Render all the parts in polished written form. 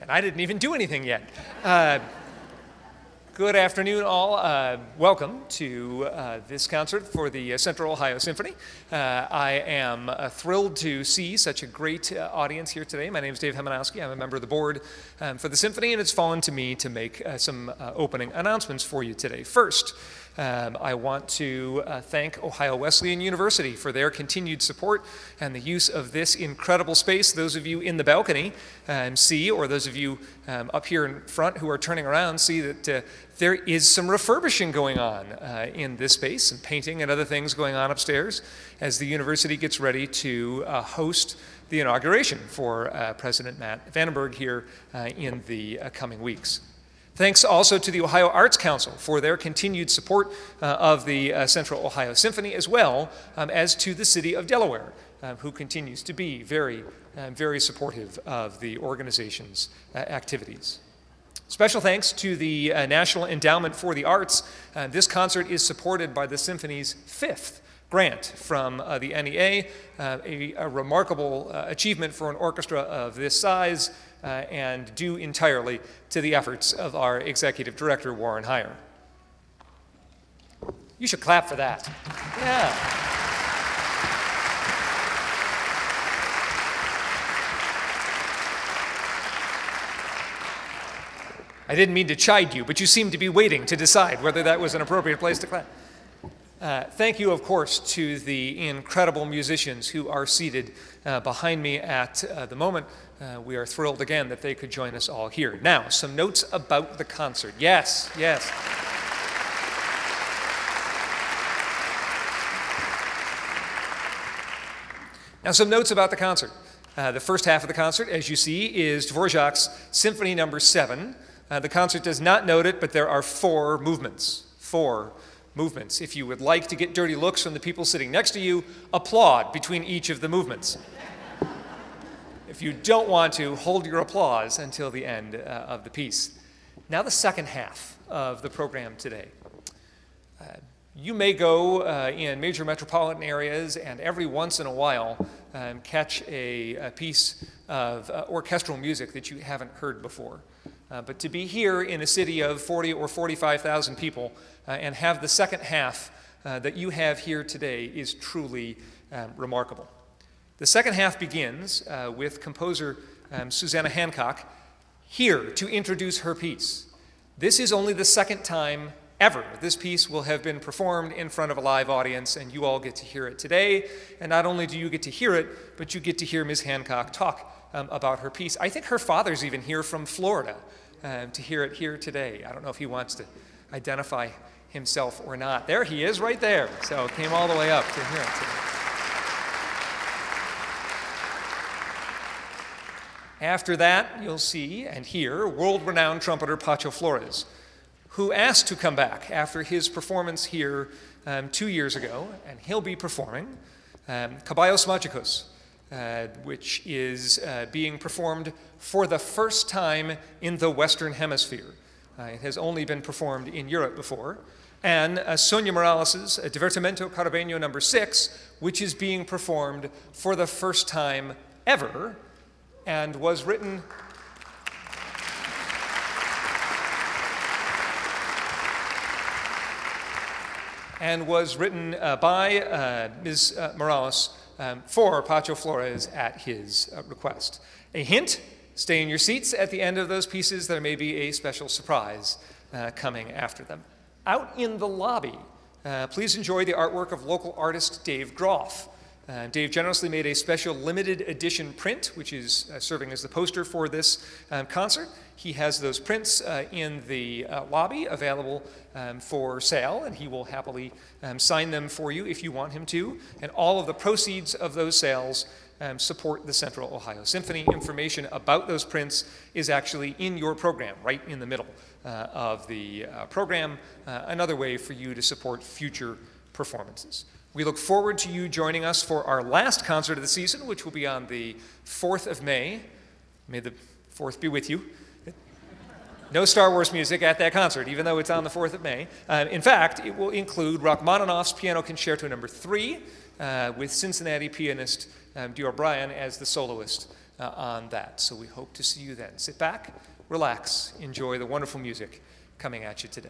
And I didn't even do anything yet. Good afternoon, all. Welcome to this concert for the Central Ohio Symphony. I am thrilled to see such a great audience here today. My name is Dave Hemanowski. I'm a member of the board for the symphony, and it's fallen to me to make some opening announcements for you today. First, I want to thank Ohio Wesleyan University for their continued support and the use of this incredible space. Those of you in the balcony see, or those of you up here in front who are turning around, see that there is some refurbishing going on in this space, and painting and other things going on upstairs as the university gets ready to host the inauguration for President Matt Vandenberg here in the coming weeks. Thanks also to the Ohio Arts Council for their continued support of the Central Ohio Symphony, as well as to the city of Delaware, who continues to be very supportive of the organization's activities. Special thanks to the National Endowment for the Arts. This concert is supported by the Symphony's 5th grant from the NEA, a remarkable achievement for an orchestra of this size, and due entirely to the efforts of our executive director, Warren Heyer. You should clap for that. Yeah. I didn't mean to chide you, but you seemed to be waiting to decide whether that was an appropriate place to clap. Thank you, of course, to the incredible musicians who are seated behind me at the moment. We are thrilled again that they could join us all here. Now, some notes about the concert. Yes. Now, some notes about the concert. The first half of the concert, as you see, is Dvorak's Symphony No. 7. The concert does not note it, but there are 4 movements. 4 movements. If you would like to get dirty looks from the people sitting next to you, applaud between each of the movements. If you don't want to, hold your applause until the end of the piece. Now the second half of the program today. You may go in major metropolitan areas and every once in a while catch a piece of orchestral music that you haven't heard before. But to be here in a city of 40 or 45,000 people and have the second half that you have here today is truly remarkable. The second half begins with composer Susanna Hancock here to introduce her piece. This is only the second time ever this piece will have been performed in front of a live audience, and you all get to hear it today. And not only do you get to hear it, but you get to hear Ms. Hancock talk about her piece. I think her father's even here from Florida to hear it here today. I don't know if he wants to identify himself or not. There he is right there. So came all the way up to hear it today. After that, you'll see and hear world-renowned trumpeter Pacho Flores, who asked to come back after his performance here 2 years ago, and he'll be performing CABALLOS MÁGICOS, which is being performed for the first time in the Western Hemisphere. It has only been performed in Europe before. And Jaime Morales' Divertimento Caribeño No. 6, which is being performed for the first time ever, and was written by Ms. Morales for Pacho Flores at his request. A hint, stay in your seats at the end of those pieces. There may be a special surprise coming after them. Out in the lobby, please enjoy the artwork of local artist Dave Groff. Dave generously made a special limited edition print, which is serving as the poster for this concert. He has those prints in the lobby available for sale, and he will happily sign them for you if you want him to. And all of the proceeds of those sales support the Central Ohio Symphony. Information about those prints is actually in your program, right in the middle of the program. Another way for you to support future performances. We look forward to you joining us for our last concert of the season, which will be on the 4th of May. May the 4th be with you. No Star Wars music at that concert, even though it's on the 4th of May. In fact, it will include Rachmaninoff's Piano Concerto No. 3, with Cincinnati pianist Dior Bryan as the soloist on that. So we hope to see you then. Sit back, relax, enjoy the wonderful music coming at you today.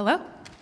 Hello.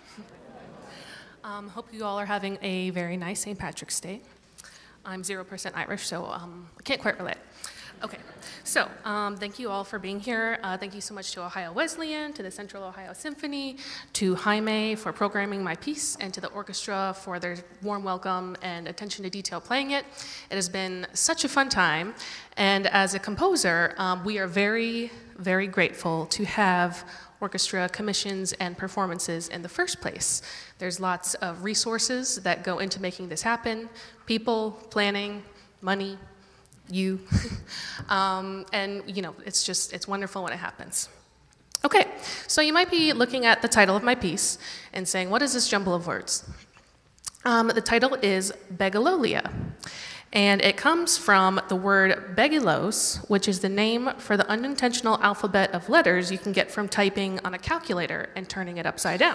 Hope you all are having a very nice St. Patrick's Day. I'm 0% Irish, so I can't quite relate. Okay, so thank you all for being here. Thank you so much to Ohio Wesleyan, to the Central Ohio Symphony, to Jaime for programming my piece, and to the orchestra for their warm welcome and attention to detail playing it. It has been such a fun time, and as a composer, we are very, very grateful to have orchestra commissions and performances in the first place. There's lots of resources that go into making this happen: people, planning, money, you. And you know, it's wonderful when it happens. Okay, so you might be looking at the title of my piece and saying, what is this jumble of words? The title is Beghilolia, and it comes from the word beghilos, which is the name for the unintentional alphabet of letters you can get from typing on a calculator and turning it upside down.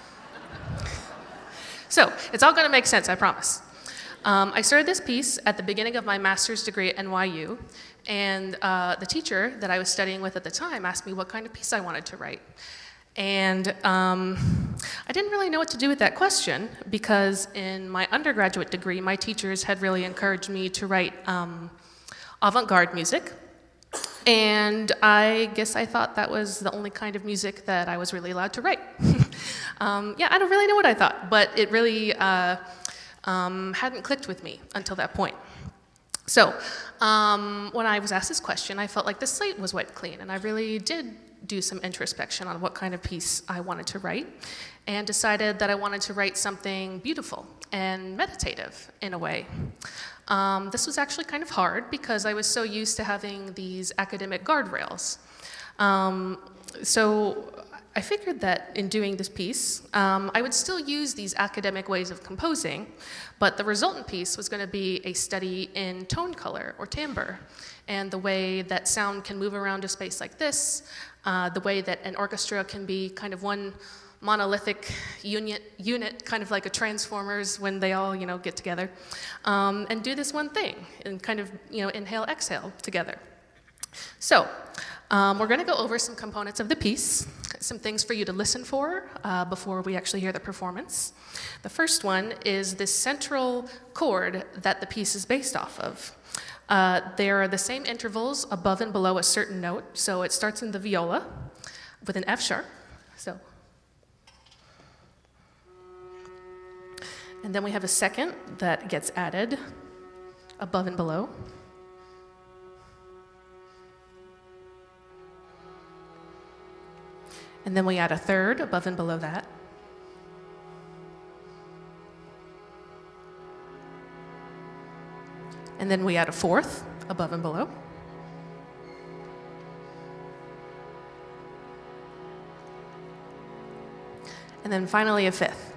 So it's all gonna make sense, I promise. I started this piece at the beginning of my master's degree at NYU, and the teacher that I was studying with at the time asked me what kind of piece I wanted to write. And I didn't really know what to do with that question, because in my undergraduate degree, my teachers had really encouraged me to write avant-garde music. And I guess I thought that was the only kind of music that I was really allowed to write. Yeah, I don't really know what I thought, but it really hadn't clicked with me until that point. So when I was asked this question, I felt like the slate was wiped clean, and I really did do some introspection on what kind of piece I wanted to write, and decided that I wanted to write something beautiful and meditative in a way. This was actually kind of hard because I was so used to having these academic guardrails. So I figured that in doing this piece, I would still use these academic ways of composing, but the resultant piece was going to be a study in tone color or timbre, and the way that sound can move around a space like this, the way that an orchestra can be kind of one monolithic unit, kind of like a Transformers when they all, get together, and do this one thing, and kind of, inhale, exhale together. So we're going to go over some components of the piece, some things for you to listen for before we actually hear the performance. The first one is this central chord that the piece is based off of. There are the same intervals above and below a certain note, so it starts in the viola with an F sharp, so. And then we have a second that gets added above and below. And then we add a third above and below that. And then we add a fourth above and below. And then finally a fifth.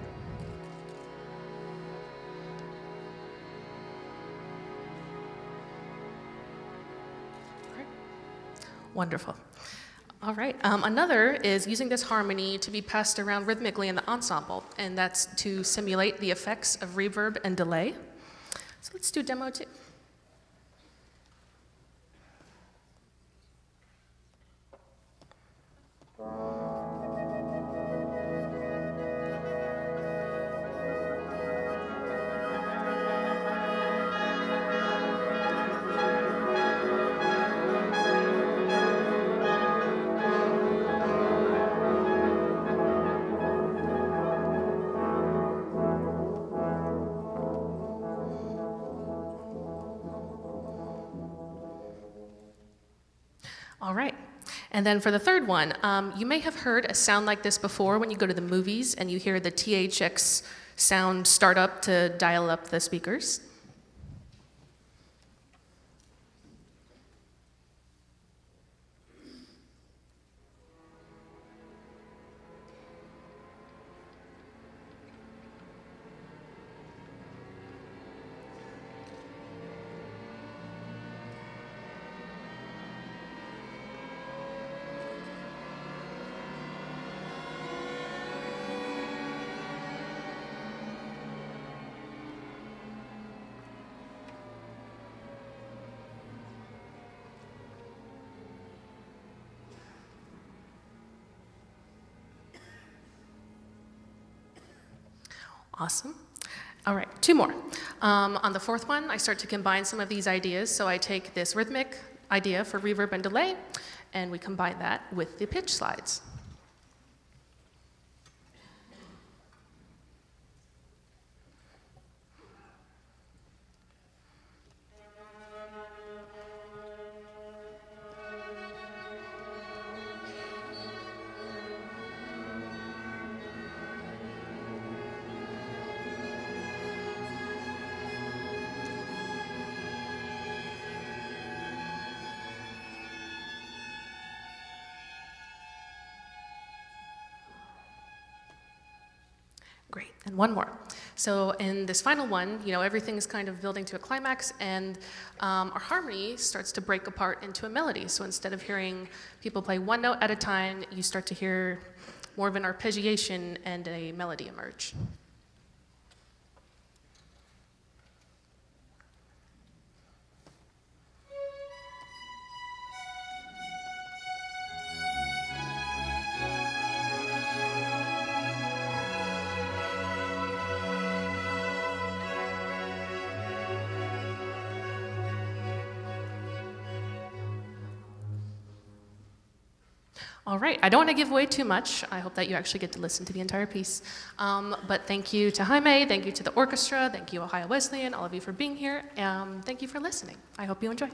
All right. Wonderful. All right, another is using this harmony to be passed around rhythmically in the ensemble, and that's to simulate the effects of reverb and delay. So let's do demo 2. All right, and then for the third one, you may have heard a sound like this before when you go to the movies and you hear the THX sound start up to dial up the speakers. Awesome. All right, two more. On the fourth one, I start to combine some of these ideas. So I take this rhythmic idea for reverb and delay, and we combine that with the pitch slides. Great, and one more. So in this final one, everything's kind of building to a climax, and our harmony starts to break apart into a melody. So instead of hearing people play one note at a time, you start to hear more of an arpeggiation and a melody emerge. All right, I don't want to give away too much. I hope that you actually get to listen to the entire piece. But thank you to Jaime, thank you to the orchestra, thank you Ohio Wesleyan, all of you for being here. Thank you for listening. I hope you enjoy.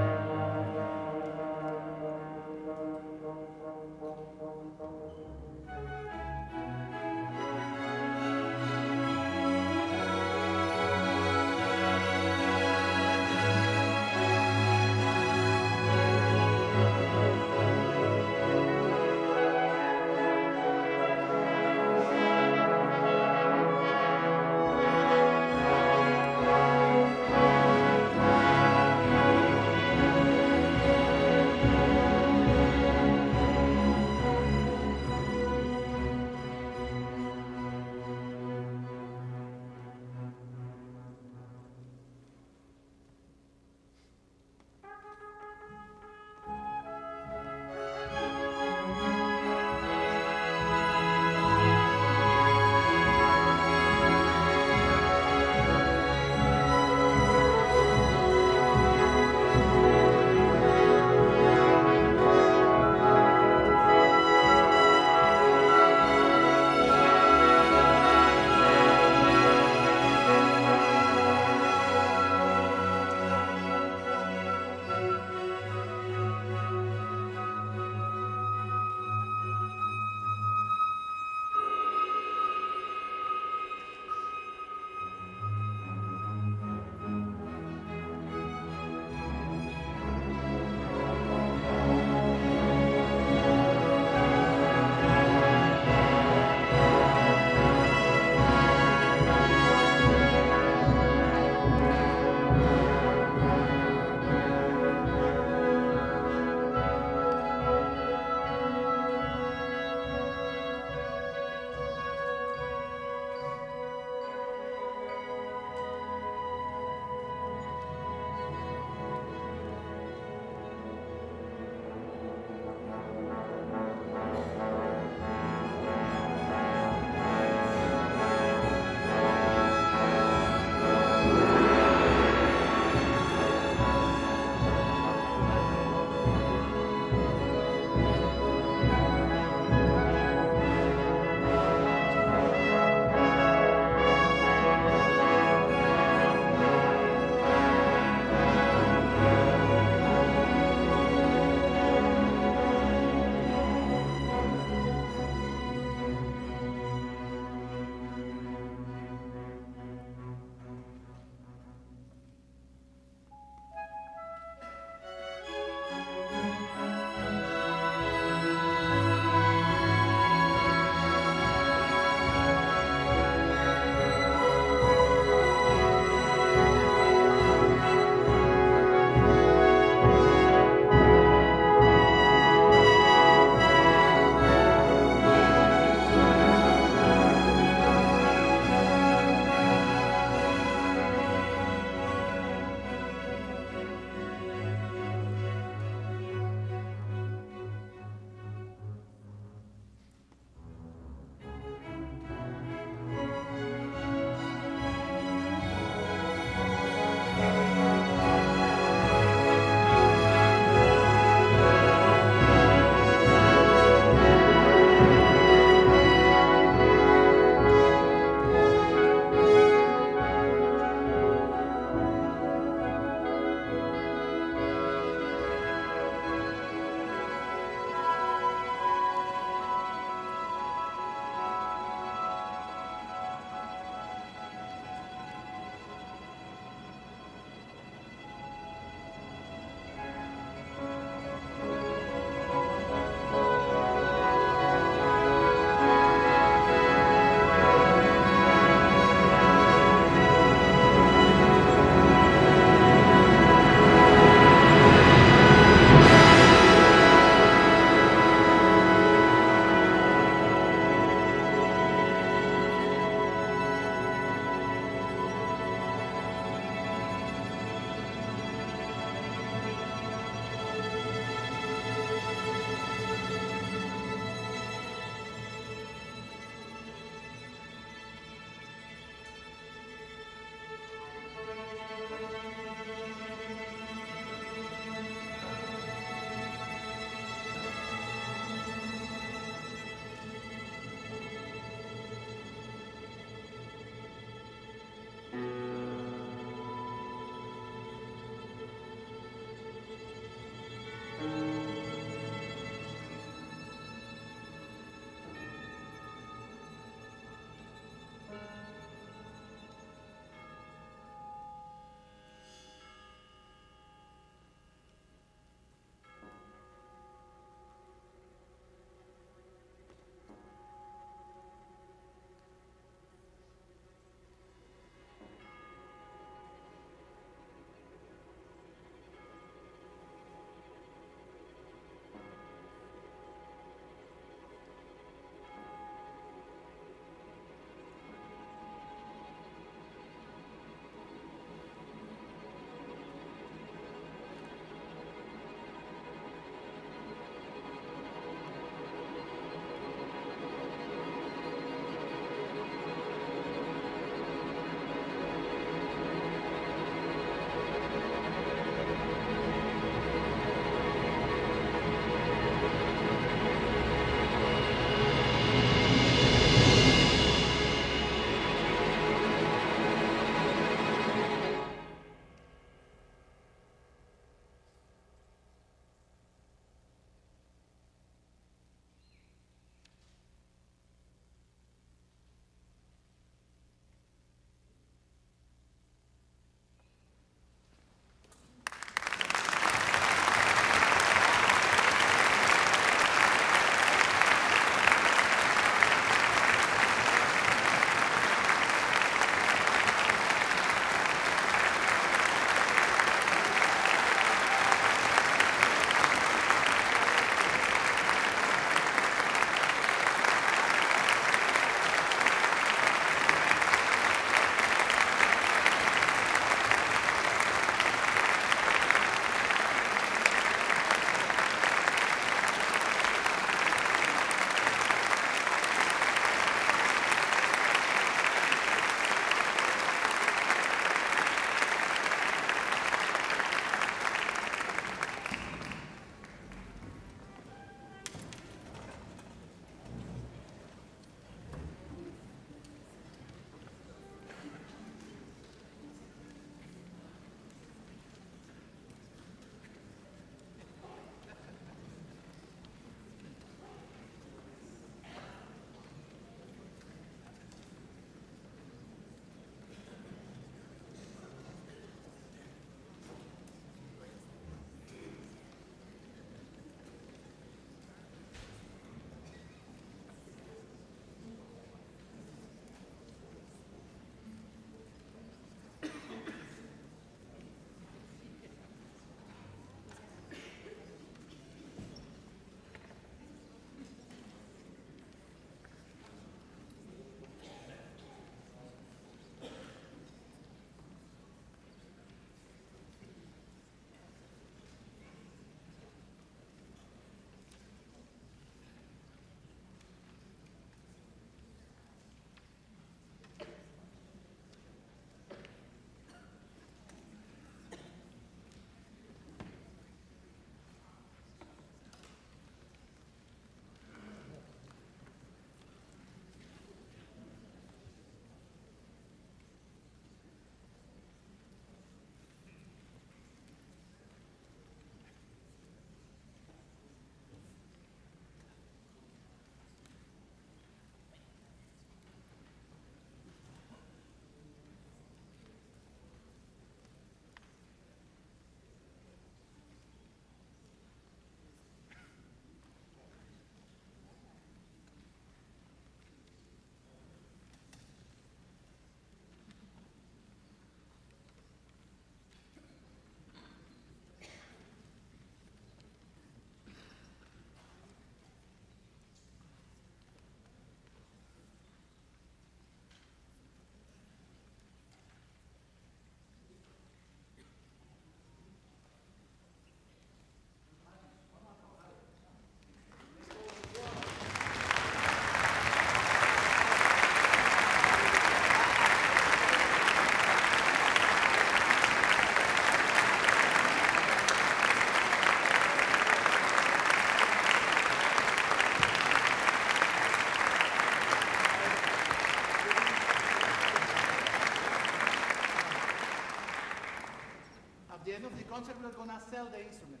the end of the concert, we're going to sell the instruments.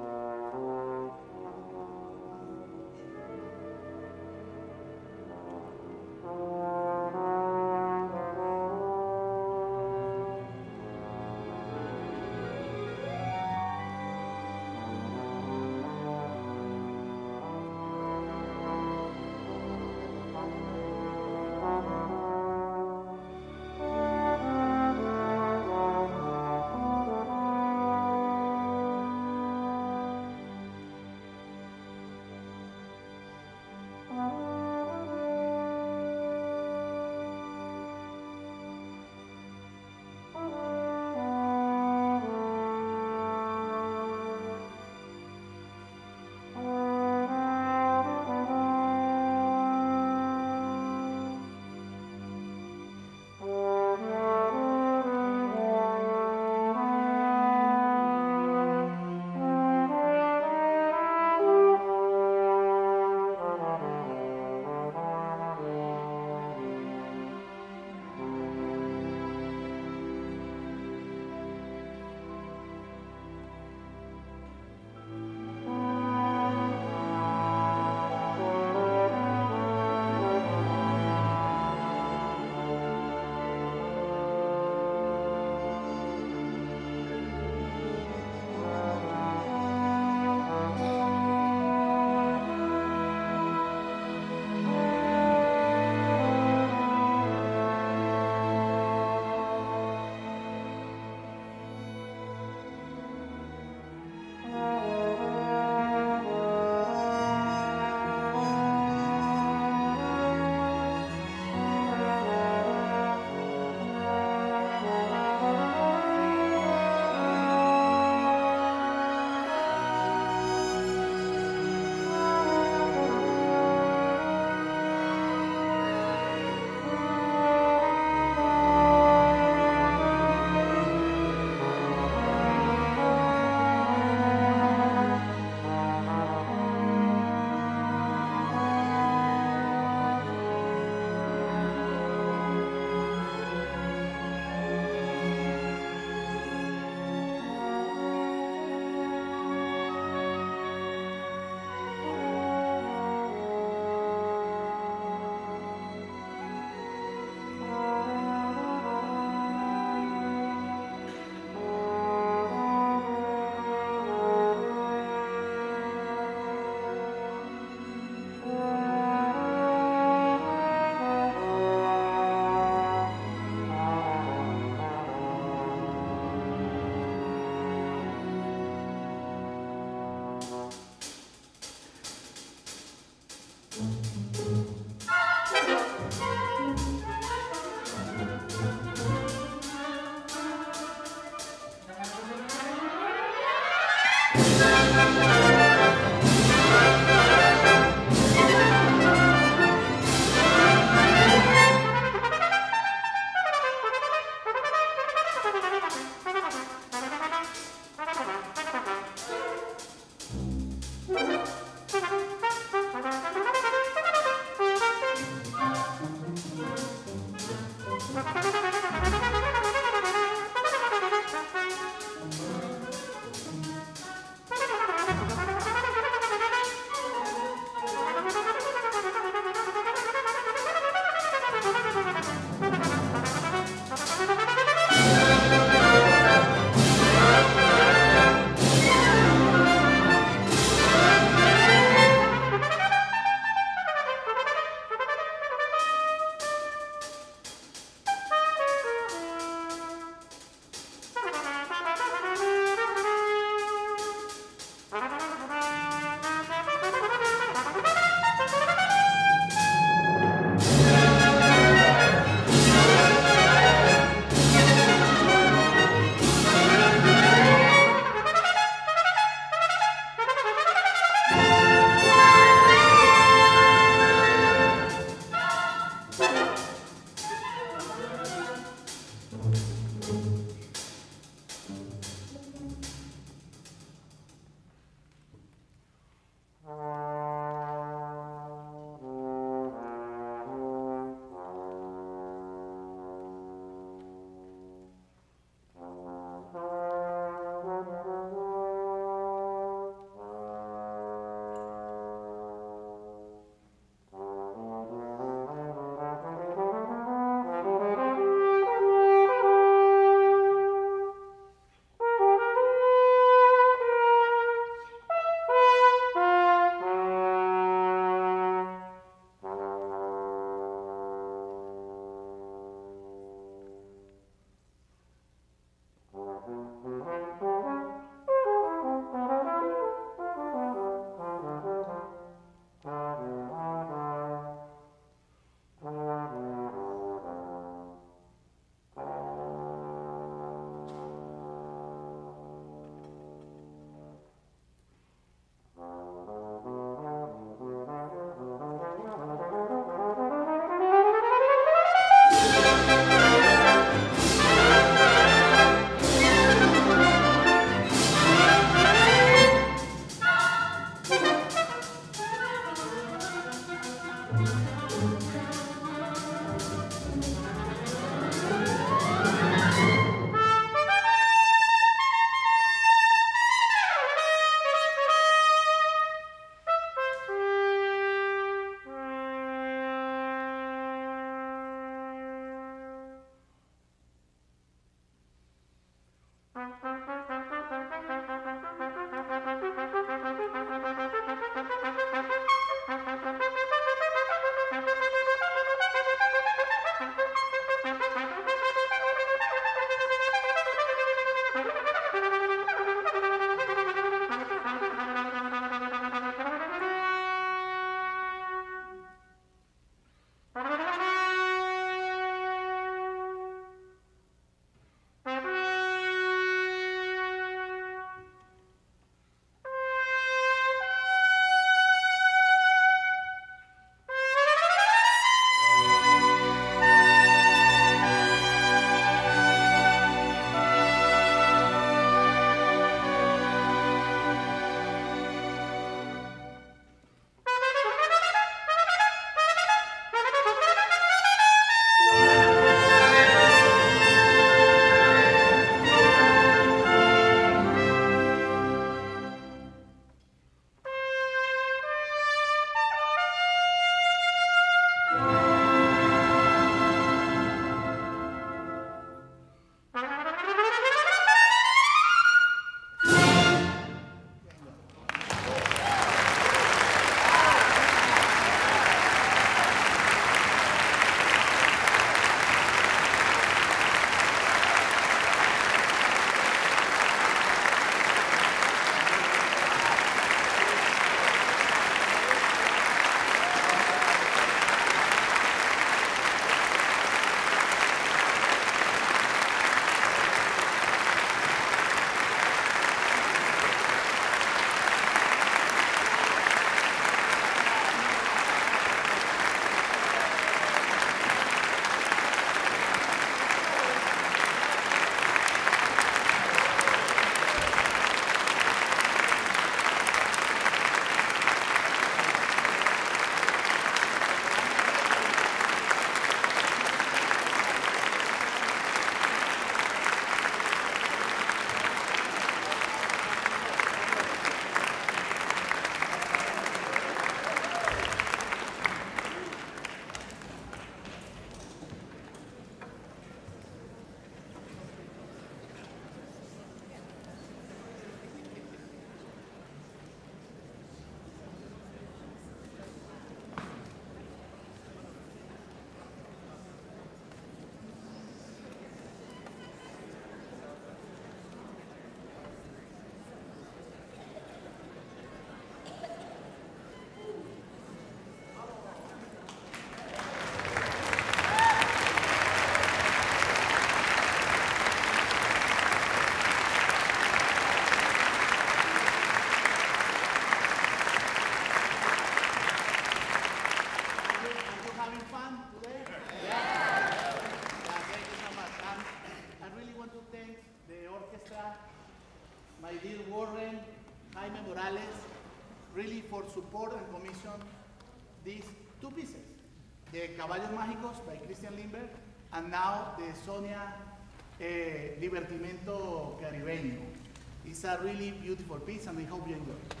support and commission these two pieces, the Caballos Mágicos by Christian Lindberg, and now the Sonia Divertimento Caribeño. It's a really beautiful piece, and I hope you enjoy it.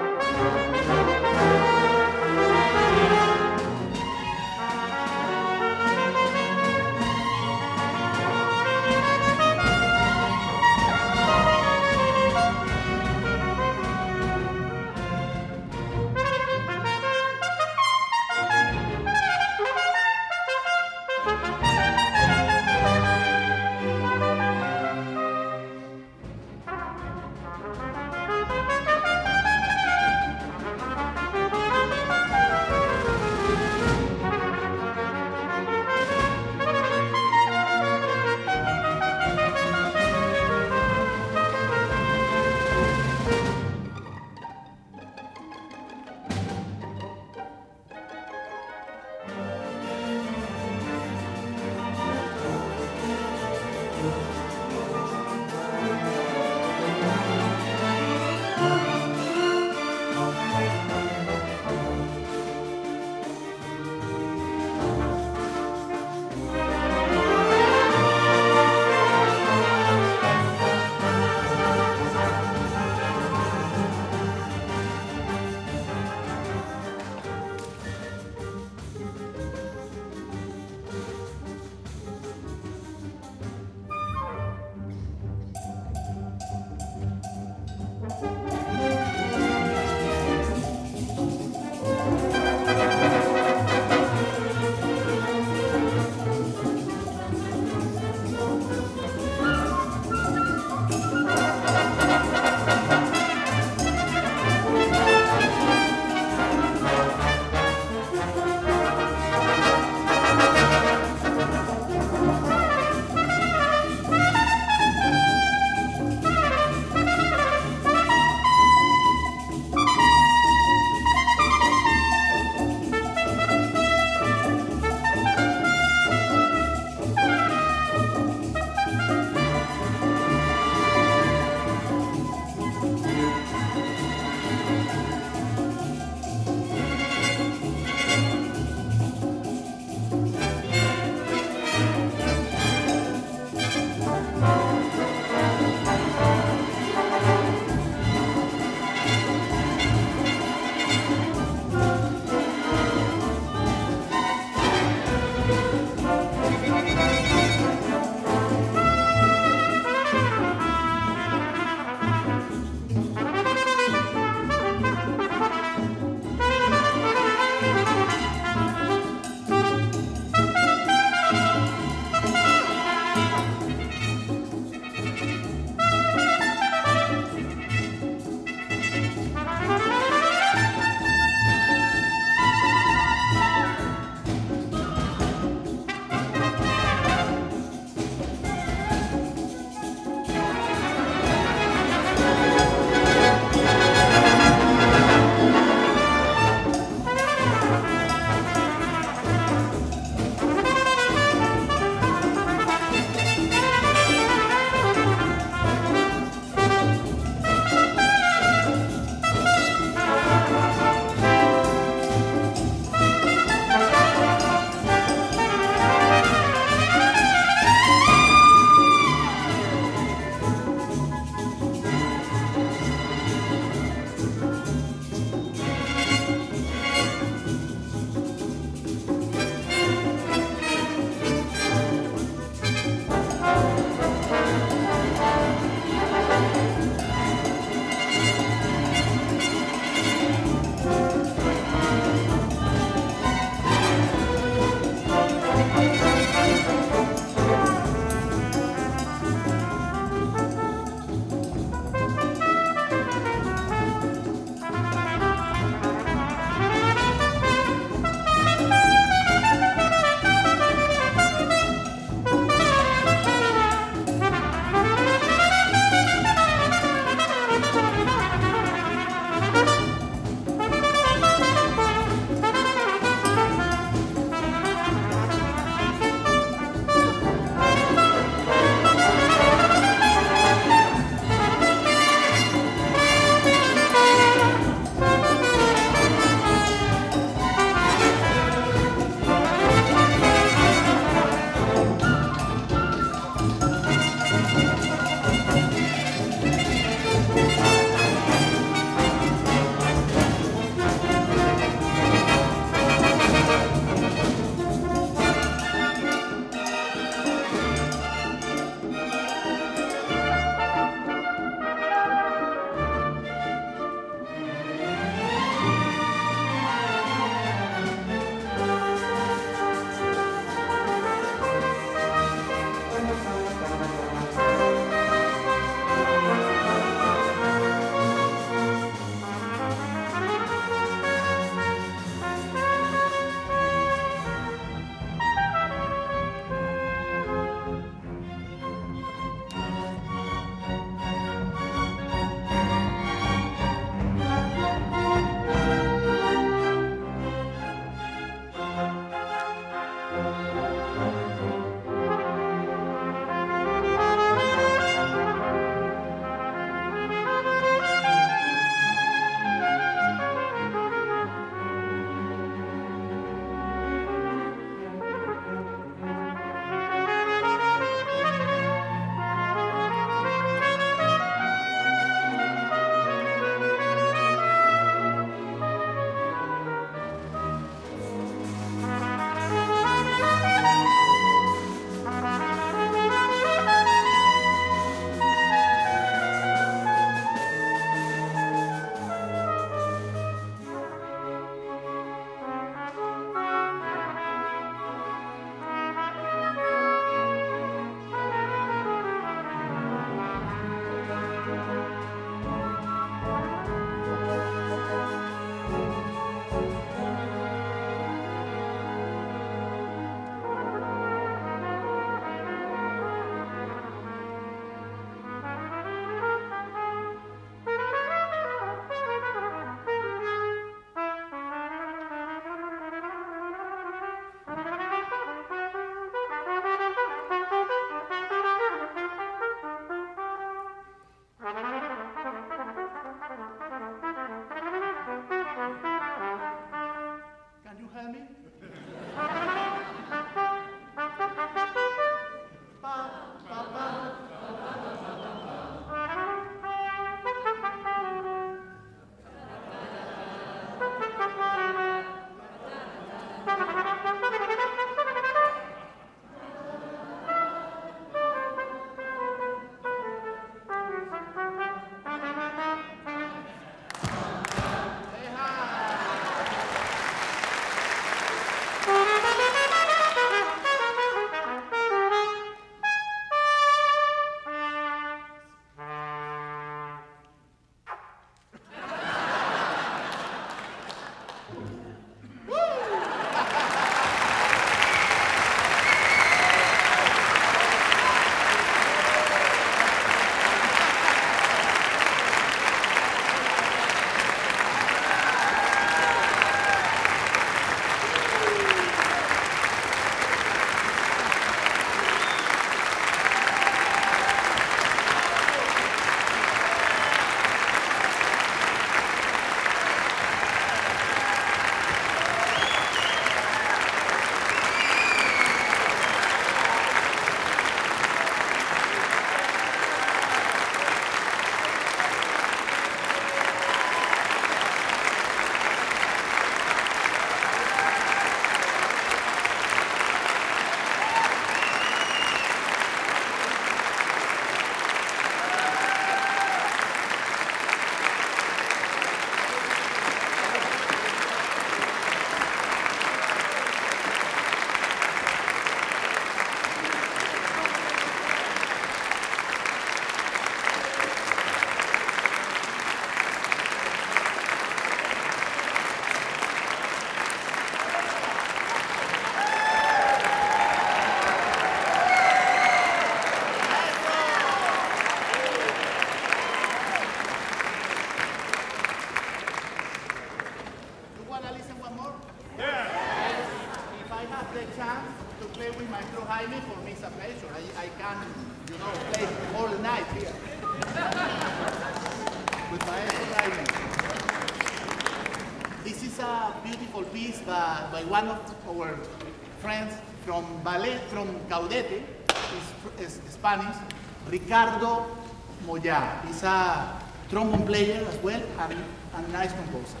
beautiful piece by one of our friends from ballet, from Gaudete, is Spanish, Ricardo Moya. He's a trombone player as well and a nice composer.